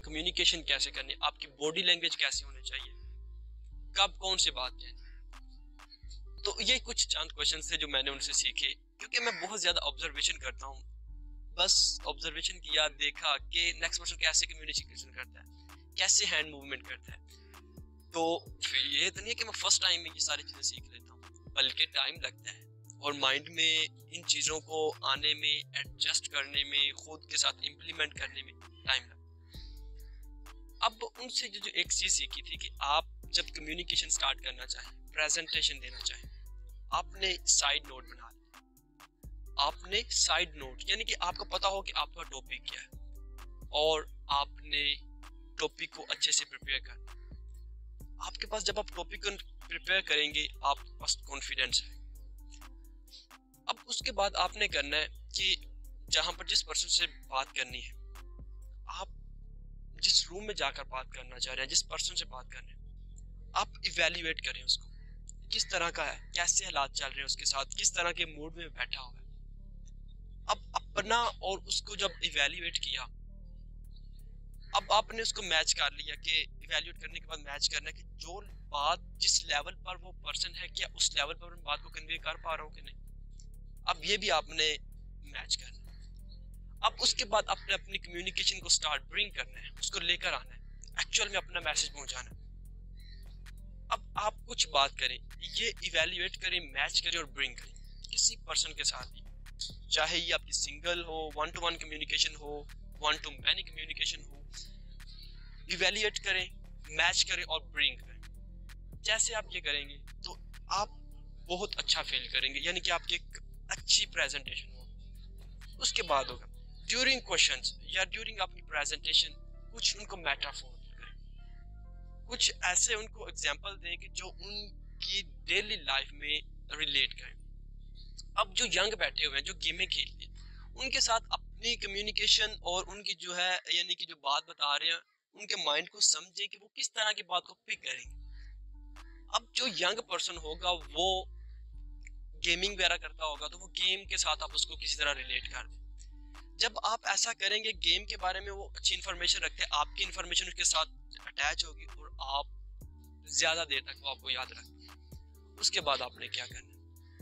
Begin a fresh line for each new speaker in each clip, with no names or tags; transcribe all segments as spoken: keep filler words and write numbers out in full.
Communication कैसे करनी है, आपकी बॉडी लैंग्वेज कैसे होनी चाहिए, कब कौन सी बात कहनी। तो ये कुछ चंद क्वेश्चन थे जो मैंने उनसे सीखे, क्योंकि मैं बहुत ज्यादा ऑब्जर्वेशन करता हूँ। बस ऑब्जर्वेशन किया, देखा कि नेक्स्ट पर्सन कैसे कम्युनिकेशन करता है, कैसे हैंड मूवमेंट करता है। तो ये तो नहीं है कि मैं फर्स्ट टाइम में ये सारी चीजें सीख लेता हूँ, बल्कि टाइम लगता है और माइंड में इन चीज़ों को आने में, एडजस्ट करने में, खुद के साथ इम्प्लीमेंट करने में टाइम लगता है। अब उनसे जो, जो एक चीज़ सीखी थी कि आप जब कम्युनिकेशन स्टार्ट करना चाहें, प्रेजेंटेशन देना चाहें, आपने साइड नोट बना लिया। आपने साइड नोट यानी कि आपको पता हो कि आपका टॉपिक क्या है और आपने टॉपिक को अच्छे से प्रिपेयर करना। आपके पास जब आप टॉपिक को प्रिपेयर करेंगे, आपके पास कॉन्फिडेंस है। अब उसके बाद आपने करना है कि जहां पर जिस पर्सन से बात करनी है, आप जिस रूम में जाकर बात करना चाह रहे हैं, जिस पर्सन से बात कर रहे हैं, आप इवेल्युएट करें उसको, किस तरह का है, कैसे हालात चल रहे हैं उसके साथ, किस तरह के मूड में बैठा हुआ है। अब अपना और उसको जब इवेल्युएट किया, अब आपने उसको मैच कर लिया कि इवेल्युएट करने के बाद मैच करना है कि जो बात जिस लेवल पर वो पर्सन है, क्या उस लेवल पर मैं बात को कन्वे कर पा रहा हूँ कि नहीं। अब ये भी आपने मैच करना है। अब उसके बाद आपने अपनी कम्युनिकेशन को स्टार्ट ब्रिंग करना है, उसको लेकर आना है, एक्चुअल में अपना मैसेज पहुंचाना है। अब आप कुछ बात करें, ये इवेल्युएट करें, मैच करें और ब्रिंग करें किसी पर्सन के साथ ही, चाहे ये आपकी सिंगल हो, वन टू वन कम्युनिकेशन हो, वन टू मैनी कम्युनिकेशन हो। इवेल्युएट करें, मैच करें और ब्रिंग करें। जैसे आप ये करेंगे तो आप बहुत अच्छा फील करेंगे, यानी कि आपकी एक अच्छी प्रेजेंटेशन हो। उसके बाद होगा ड्यूरिंग क्वेश्चंस या ड्यूरिंग आपकी प्रेजेंटेशन कुछ उनको मेटाफोर करें, कुछ ऐसे उनको एग्जांपल दें कि जो उनकी डेली लाइफ में रिलेट करें। अब जो यंग बैठे हुए हैं, जो गेमें खेलते हैं, उनके साथ अपनी कम्युनिकेशन और उनकी जो है यानी कि जो बात बता रहे हैं, उनके माइंड को समझें कि वो किस तरह की बात को पिक करेंगे। अब जो यंग पर्सन होगा वो गेमिंग वगैरह करता होगा, तो वो गेम के साथ आप उसको किसी तरह रिलेट कर दें। जब आप ऐसा करेंगे, गेम के बारे में वो अच्छी इन्फॉर्मेशन रखते हैं, आपकी इन्फॉर्मेशन उसके साथ अटैच होगी और आप ज्यादा देर तक वो आपको याद रखें। उसके बाद आपने क्या करना है,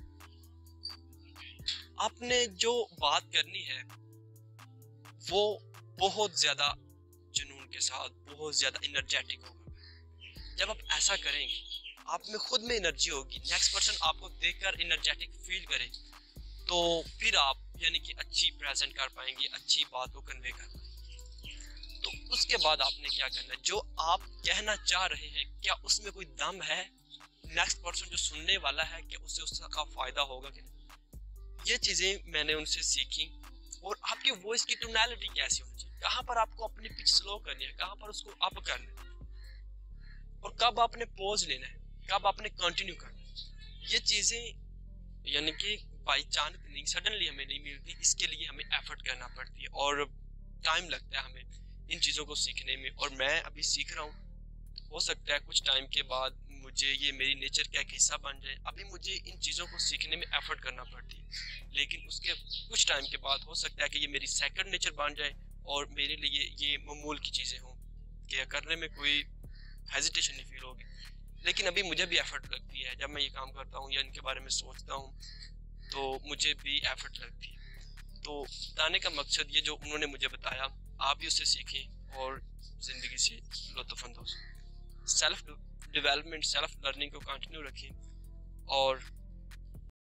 आपने जो बात करनी है वो बहुत ज्यादा जुनून के साथ, बहुत ज्यादा एनर्जेटिक होगा। जब आप ऐसा करेंगे, आप में खुद में एनर्जी होगी, नेक्स्ट पर्सन आपको देखकर एनर्जेटिक फील करे, तो फिर आप यानी कि अच्छी प्रेजेंट कर पाएंगे, अच्छी बात को कन्वे कर पाएंगे। तो उसके बाद आपने क्या करना है, जो आप कहना चाह रहे हैं क्या उसमें कोई दम है, नेक्स्ट पर्सन जो सुनने वाला है क्या उससे उसका फायदा होगा कि नहीं। ये चीजें मैंने उनसे सीखी। और आपकी वॉइस की टोनैलिटी कैसी होनी चाहिए, कहाँ पर आपको अपनी पिच स्लो करनी है, कहाँ पर उसको अप करना है, और कब आपने पॉज लेना है, कब आपने कंटिन्यू करना है। ये चीजें यानी कि बाई चांस नहीं, सडनली हमें नहीं मिलती, इसके लिए हमें एफर्ट करना पड़ती है और टाइम लगता है हमें इन चीज़ों को सीखने में। और मैं अभी सीख रहा हूँ, हो सकता है कुछ टाइम के बाद मुझे ये मेरी नेचर का एक हिस्सा बन जाए। अभी मुझे इन चीज़ों को सीखने में एफर्ट करना पड़ती है, लेकिन उसके कुछ टाइम के बाद हो सकता है कि ये मेरी सेकंड नेचर बन जाए और मेरे लिए ये मामूल की चीज़ें हों कि करने में कोई हेजिटेशन नहीं फील होगी। लेकिन अभी मुझे भी एफर्ट लगती है, जब मैं ये काम करता हूँ या इनके बारे में सोचता हूँ तो मुझे भी एफर्ट लगती है। तो बताने का मकसद ये जो उन्होंने मुझे बताया, आप भी उससे सीखें और ज़िंदगी से लुत्फ़अंदोज़। सेल्फ डेवलपमेंट, सेल्फ लर्निंग को कंटिन्यू रखें और